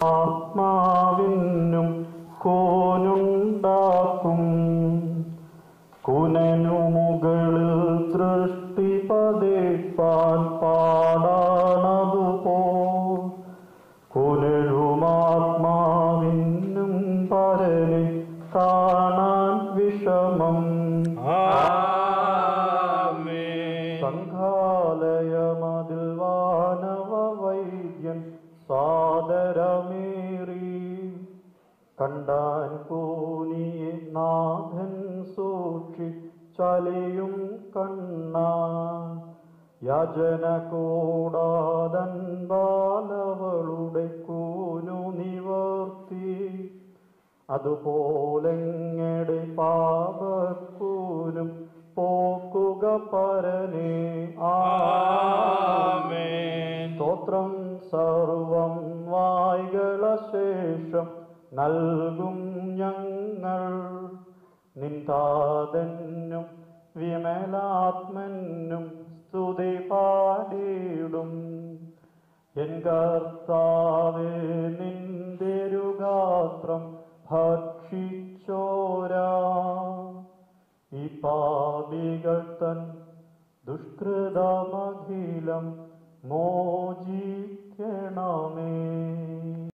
ആത്മാവിനും കോനുണ്ടാക്കും. കുനനു മുകളിൽ ദൃഷ്ടി പതിപ്പാൻ പാടാണതുപോ കുനരുമാത്മാവിനും പരനെ കാണാൻ വിഷമം. സംഘാലയമതിൽ വാനവ വൈദ്യൻ സാദരമേറി കണ്ടാൻ കൂനിയെ നാഥൻ സൂക്ഷിച്ചലിയും കണ്ണാൻ. യാചന കൂടാതൻ ബാലവളുടെ കൂനു നിവർത്തി അതുപോലെങ്ങടെ പാപക്കൂനും പോക്കുക പരനേ. ആമേൻ. സ്തോത്രം സർവം വായ്കളശേഷം നൽകും ഞങ്ങൾ നിന്താതനും വിമലാത്മനും സ്തുതി പാടിയിടും. എൻ കർത്താവേ, നിന്തിരുഗാത്രം ഭക്ഷിച്ചോരാ ഈ പാപികൾ തൻ ദുഷ്കൃതമഖിലം മോചിക്കണമേ.